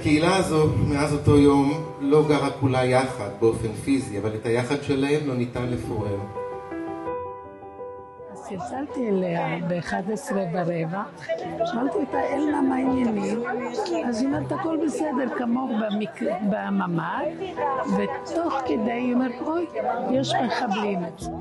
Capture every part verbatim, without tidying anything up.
הקהילה הזו, מאז אותו יום, לא גרה כולה יחד באופן פיזי, אבל את היחד שלהם לא ניתן לפורר. אז צלצלתי אליה ב-אחת עשרה ורבע, שאלתי אותה, אלמה, מה העניינים? אז היא אומרת, הכל בסדר, כמוך בממ"ד, ותוך כדי היא אומרת, אוי, יש מחבלים אצלי.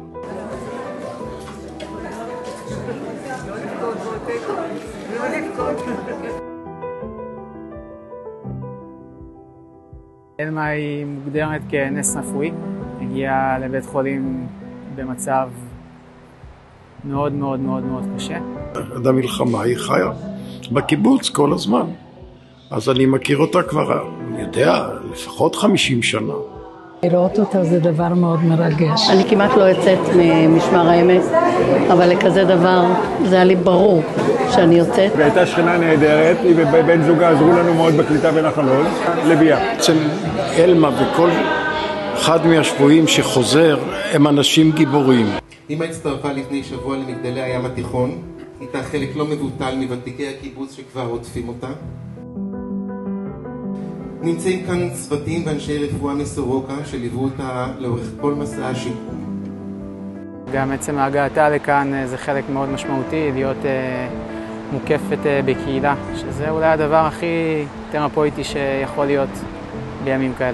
אלמה היא מוגדרת כנס רפואי, הגיעה לבית חולים במצב מאוד מאוד מאוד מאוד קשה. עד המלחמה היא חיה בקיבוץ כל הזמן, אז אני מכיר אותה כבר, אני יודע, לפחות חמישים שנה. לראות אותה זה דבר מאוד מרגש. אני כמעט לא יוצאת ממשמר האמת, אבל לכזה דבר זה היה לי ברור שאני יוצאת. והייתה שכנה נהדרת, היא ובן זוגה עזרו לנו מאוד בקליטה בנחל עוז, לביאה. בעצם אלמה וכל אחד מהשבויים שחוזר הם אנשים גיבורים. אמא הצטרפה לפני שבוע למגדלי הים התיכון, איתה חלק לא מבוטל מוותיקי הקיבוץ שכבר עוטפים אותה. נמצאים כאן צוותים ואנשי רפואה מסורוקה שליוו אותה לאורך כל מסע השיקום. גם עצם הגעתה לכאן זה חלק מאוד משמעותי, להיות אה, מוקפת אה, בקהילה, שזה אולי הדבר הכי תרפויטי שיכול להיות בימים כאלה.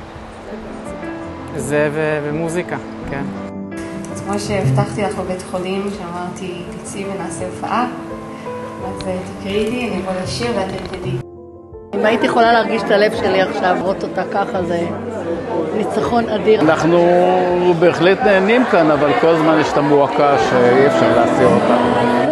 זה ו- ומוזיקה, כן. אז כמו שהבטחתי לך בבית חולים, שאמרתי, תצאי ונעשה הופעה, אז תקראי לי, אני אבוא לשיר ואת תדעי. אם הייתי יכולה להרגיש את הלב שלי עכשיו, לראות אותה ככה, זה ניצחון אדיר. אנחנו בהחלט נהנים כאן, אבל כל הזמן יש את המועקה שאי אפשר להסיר אותה.